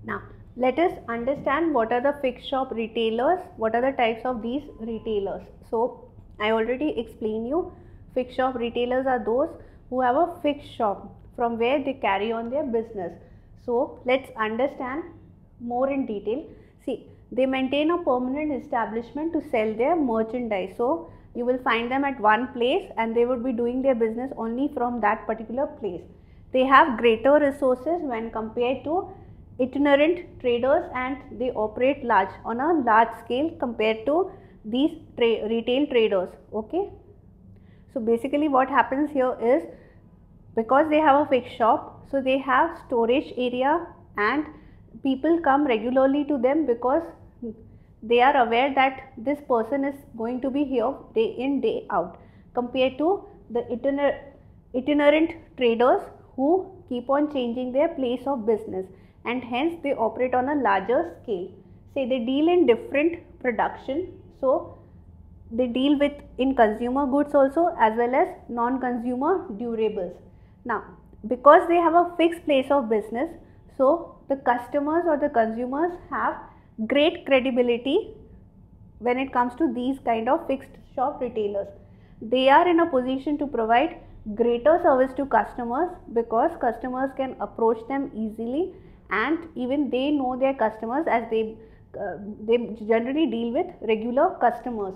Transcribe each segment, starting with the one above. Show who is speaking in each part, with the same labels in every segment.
Speaker 1: Now, let us understand what are the fixed shop retailers, what are the types of these retailers. So, I already explained you, fixed shop retailers are those who have a fixed shop from where they carry on their business. So, let's understand more in detail. See, they maintain a permanent establishment to sell their merchandise. So, you will find them at one place and they would be doing their business only from that particular place. They have greater resources when compared to itinerant traders, and they operate on a large scale compared to these retail traders. Okay, so basically what happens here is, because they have a fixed shop, so they have storage area and people come regularly to them because they are aware that this person is going to be here day in day out, compared to the itinerant traders who keep on changing their place of business, and hence they operate on a larger scale. Say they deal in different production, so they deal with in consumer goods also as well as non-consumer durables. Now, because they have a fixed place of business, so the customers or the consumers have great credibility when it comes to these kind of fixed shop retailers. They are in a position to provide greater service to customers because customers can approach them easily, and even they know their customers as they generally deal with regular customers.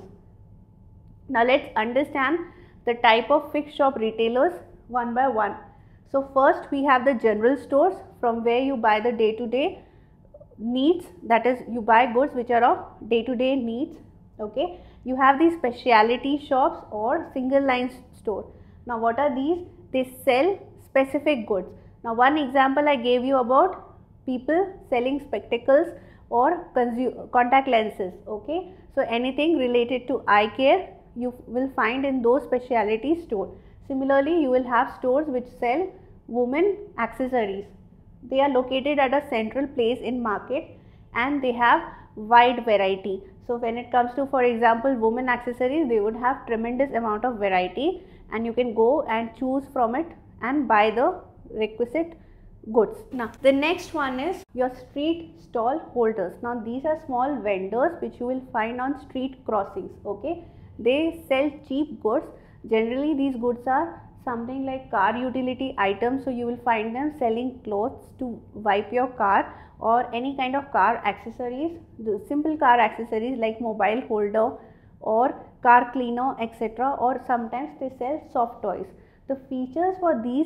Speaker 1: Now let's understand the type of fixed shop retailers one by one. So first we have the general stores, from where you buy the day-to-day needs, that is you buy goods which are of day-to-day needs. Okay, you have these specialty shops or single line store. Now what are these? They sell specific goods. Now one example I gave you about people selling spectacles or contact lenses. Okay, so anything related to eye care you will find in those specialty stores. Similarly, you will have stores which sell women accessories. They are located at a central place in market and they have wide variety. So when it comes to, for example, women accessories, they would have tremendous amount of variety and you can go and choose from it and buy the requisite goods. Now the next one is your street stall holders. Now these are small vendors which you will find on street crossings. Okay, they sell cheap goods. Generally these goods are something like car utility items, so you will find them selling clothes to wipe your car or any kind of car accessories, the simple car accessories like mobile holder or car cleaner, etc., or sometimes they sell soft toys. The features for these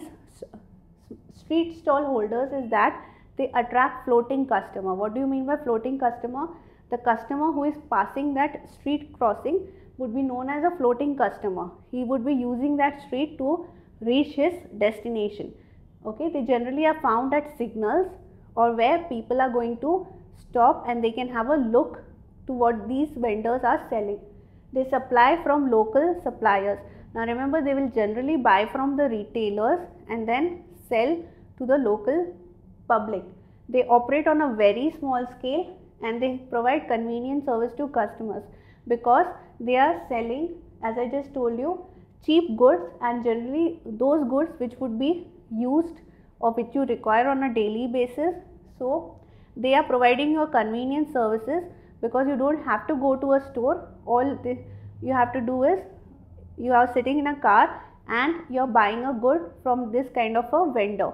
Speaker 1: street stall holders is that they attract floating customer. What do you mean by floating customer? The customer who is passing that street crossing would be known as a floating customer. He would be using that street to reach his destination. Okay, they generally are found at signals or where people are going to stop and they can have a look to what these vendors are selling. They supply from local suppliers. Now remember, they will generally buy from the retailers and then sell to the local public. They operate on a very small scale and they provide convenient service to customers because they are selling, as I just told you, cheap goods, and generally those goods which would be used or which you require on a daily basis. So they are providing you convenient services because you don't have to go to a store. All you have to do is you are sitting in a car and you are buying a good from this kind of a vendor.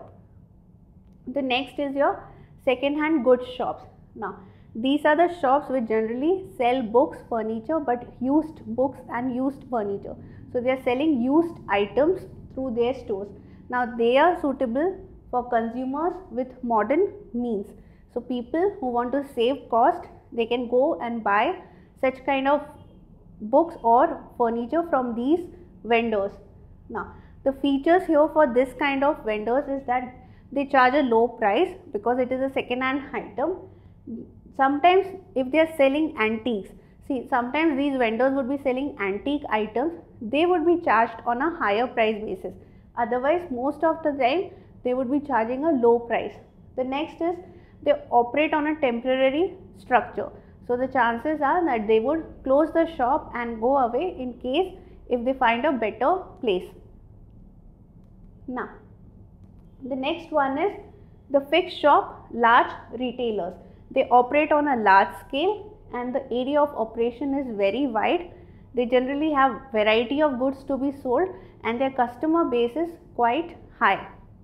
Speaker 1: The next is your second hand goods shops. Now these are the shops which generally sell books, furniture, but used books and used furniture. So they are selling used items through their stores. Now they are suitable for consumers with modern means. So people who want to save cost, they can go and buy such kind of books or furniture from these vendors. Now the features here for this kind of vendors is that they charge a low price because it is a second hand item. Sometimes if they are selling antiques, see, sometimes these vendors would be selling antique items, they would be charged on a higher price basis. Otherwise, most of the time they would be charging a low price. The next is they operate on a temporary structure. So the chances are that they would close the shop and go away in case if they find a better place. Now the next one is The fixed shop, large retailers. They operate on a large scale and the area of operation is very wide. They generally have variety of goods to be sold and their customer base is quite high.